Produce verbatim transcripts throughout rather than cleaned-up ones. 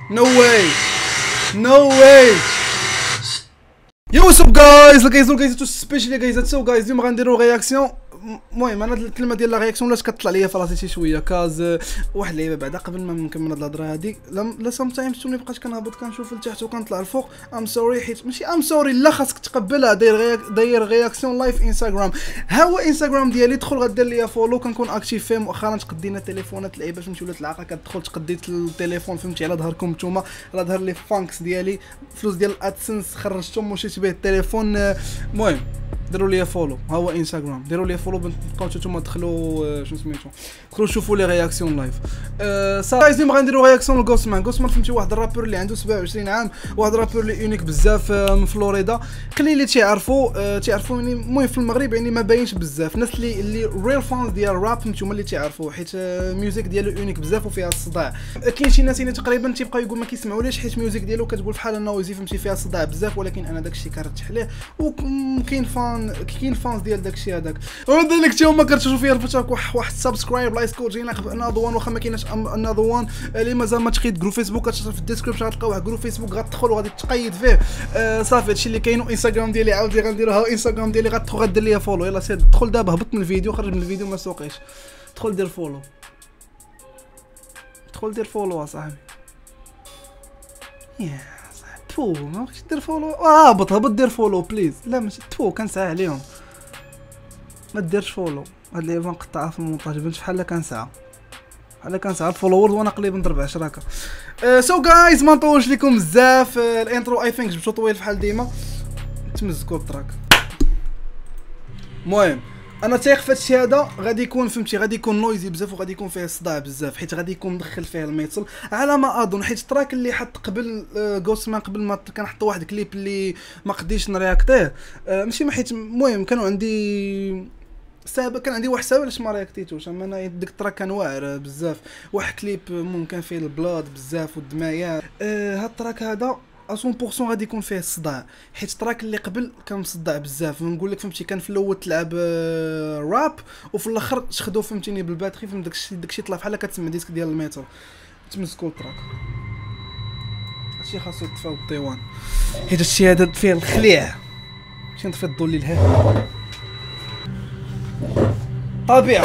No way. No way. Yo what's up guys guys guys تو سبيشلي guys so guys اليوم غنديرو رياكسيون. المهم انا الكلمه ديال لا رياكسيون ولات كطلع ليا في راسي شي شويه كاز واحد اللعيبه بعدا قبل ما نكمل هاد الهضره هادي. لا سام تايمز توني بقيت كنهبط كنشوف لتحت وكنطلع الفوق. ام سوري حيت ماشي ام سوري لا خاصك تقبلها. داير داير رياكسيون لايف انستغرام. ها هو انستغرام ديالي. دخل غدير ليا فولو كنكون اكتيف فيه. مؤخرا تقدينا التليفونات اللعيبه فهمتي ولات العاقه كتدخل تقديت التليفون فهمتي على ظهركم نتوما على ظهر لي فانكس ديالي فلوس ديال الادسنس خرجتهم وشيت به التليفون. المهم ديروا لي فولو. ها هو انستغرام. ديروا لي فولو بقاو نتوما دخلوا شنو سميتو دخلوا شوفوا لي رياكسيون لايف. أه صافي جايز اليوم غنديروا رياكسيون لغوسمان. غوسمان فهمتي واحد الرابور اللي عنده سبعة وعشرين عام. واحد الرابور اللي يونيك بزاف من فلوريدا. قليل اللي تيعرفوا أه تيعرفوا يعني المهم في المغرب يعني ما باينش بزاف. الناس اللي اللي ريل فانز ديال الراب نتوما اللي تيعرفوا حيت الميوزيك ديالو يونيك بزاف وفيها الصداع. كاين شي ناس يعني تقريبا تيبقاو يقول ما كيسمعوليش حيت الميوزيك ديالو كتقول بحال النويزي فهمتي فيها الصداع بزاف. ولكن انا داكشي كنرتاح ليه وكاين فان كاين فانز ديال داكشي هذاك. ولذلك حتى هما كتشوفوا فيا الفتره واحد سبسكرايب لايك كود جينا انذر وان واخا ما كايناش انذر وان اللي مازال ما تقيد جروب فيسبوك كتشوف في الديسكريبشن غتلقى واحد جروب فيسبوك غتدخل وغادي تقيد فيه. آه صافي هادشي اللي كاين. انستغرام ديالي عاودي غنديرو ها انستغرام ديالي غتدخل غدير ليا فولو. يلاه سير دخل دابا هبط من الفيديو خرج من الفيديو ما سوقيش. دخل دير فولو. دخل دير فولو اصاحبي. يا صاحبي تو ما بغيتش دير فولو. اه هبط هبط دير فولو بليز. لا ماشي تو كنسعى عليهم. ما ديرش فولو. هاد اللعيبه نقطعها في المونتاج بنت بحال كنسعى بحال كنسعى الفولورز وانا قريب نضرب عشرة هكا. سو جايز ما نطولش لكم بزاف. الانترو اي ثينك جبتو طويل بحال ديما تمزكوا التراك. المهم انا تايق في هادشي هذا غادي يكون فهمتي غادي يكون نويزي بزاف وغادي يكون فيه صداع بزاف حيت غادي يكون مدخل فيه الميتال على ما اظن. حيت التراك اللي حط قبل غوستمان قبل ما كنحط واحد كليب اللي ما قديتش نرياكتيه ماشي ما حيت المهم كانوا عندي سابق كان عندي واحد سبب علاش ما رياكتيتوش. اما انا ديك التراك كان واعر بزاف. واحد كليب ممكن فيه البلاد بزاف والدمايات. أه هاد التراك هذا مية بالمية غادي يكون فيه الصداع حيت التراك اللي قبل كان مصدع بزاف. نقول لك فهمتي كان في الاول تلعب آه راب وفي الاخر تخدو فهمتيني بالباتري فهمت داكشي داكشي طلع بحال كتسمع ديسك ديال الميتال. تمسكوا التراك هادشي خاصو يطفى الديوان حيت هادشي هذا فيه الخليع. ماشي نطفي الضو الليل ها طبيعة.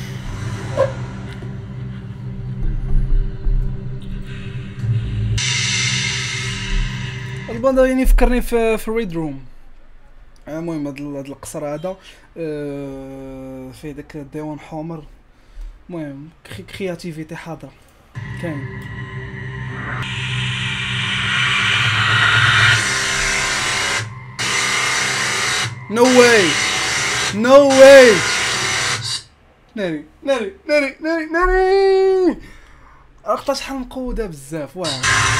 الباندا يعني فكرني في في ريد روم. المهم هاد القصر هذا أه فيه داك الديوان حمر. المهم كرياتيفيتي حاضره كاين. نو واي نو واي. ناري ناري ناري ناري ناري اخطا شحال مقوده بزاف واه.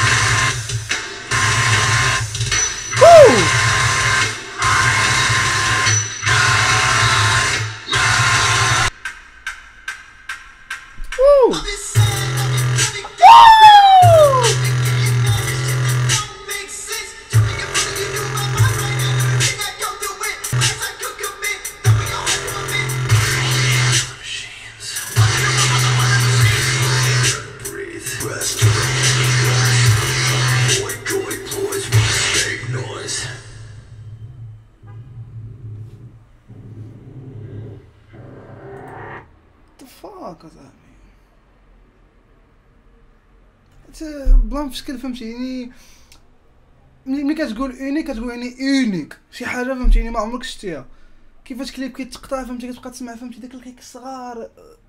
فاك اصاحبي بلا في شكل فهمتي يعني ملي كتقول اونيك كتقول يعني اونيك شي حاجه فهمتي يعني ما عمرك شتيها. كيفاش كليب كيتقطع فهمتي كتبقى تسمع فهمتي داك الكيك الصغار.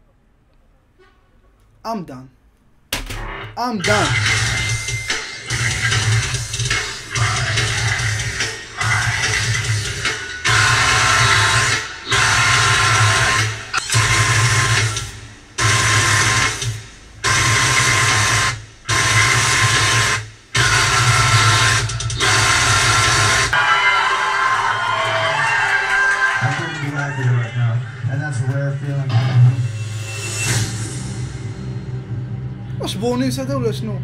ام دان ام دان. واش بونيس هذا ولا شنو؟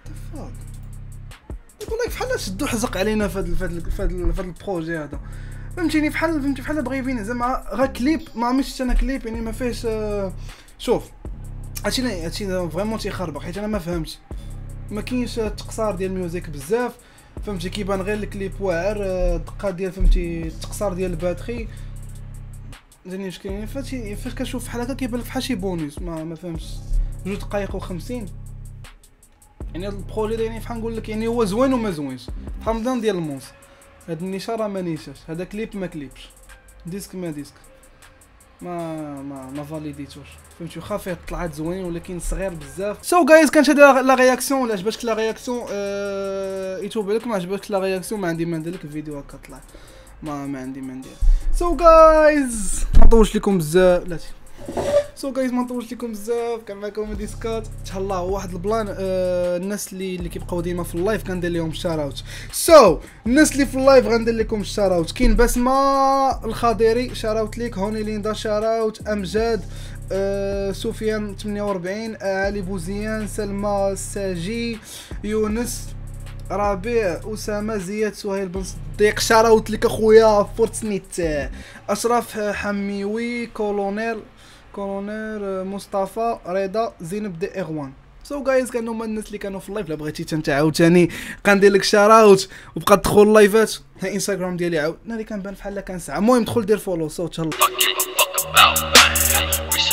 يقول لك بحال شدو حزق علينا في هذا في هذا في هذا البروجي هذا. فهمتيني بحال فهمتي بحال بغا يبين زعما غا كليب ما عمرتش انا كليب يعني ما فيهش آه شوف هادشي هادشي فريمون تيخربق حيت انا ما فهمتش ما كاينش التقصار ديال الميوزيك بزاف فهمتي كيبان غير الكليب واعر الدقه ديال فهمتي التقصار ديال الباتري زين واش كاين فاش فاش كنشوف بحال هكا كيبان لك بحال شي بونيس ما ما فهمتش جوج دقائق وخمسين يعني هاد البروجي ده يعني بحال نقول لك يعني هو زوين وما زوينش بحال رمضان ديال الموس هاد النيشه راه ما نيشاش هذا كليب ما كليبش ديسك ما ديسك ما ما ما فاليديتوش فهمتي واخا فيه طلعات زوين ولكن صغير بزاف سو جايز كانت هذه لا رياكسيون ولا عجبتك لا رياكسيون أه... يتوب لك ما عجبتك لا رياكسيون ما عندي ما ندير لك الفيديو هكا طلع ما ما عندي ما ندير سو جايز ما نطولش لكم بزاف بلاتي سو جايز ما نطولش لكم بزاف كان معكم ديسكات تهلا واحد البلان آه الناس اللي اللي كيبقاو ديما في اللايف كندير لهم شاراوت سو الناس اللي في اللايف غندير لكم شاراوت كاين بسمه الخضيري شاراوت ليك هوني ليندا شاراوت امجاد آه سفيان ثمانية وأربعين علي بوزيان سلمى الساجي يونس ربيع اسامه زياد سهيل بن صديق شاراوت لك اخويا فورتنيت اشرف حميوي كولونيل كولونيل مصطفى رضا زينب دي اغوان سو جايز كانوا هما الناس اللي كانوا في اللايف. لا بغيتي انت عاوتاني غندير لك شاراوت وبقى تدخل اللايفات ها انستغرام ديالي عاود انا اللي كنبان بحال كنسعى المهم دخل دير فولو. سو تهلا